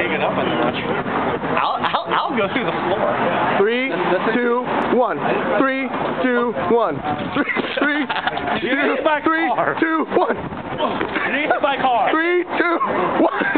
take it up a notch. I'll go through the floor. 3, 2, 1. 3, 2, 1. 3, 2, 1. You need my car. 3, 2, 1. You need my car. 3, 2, 1.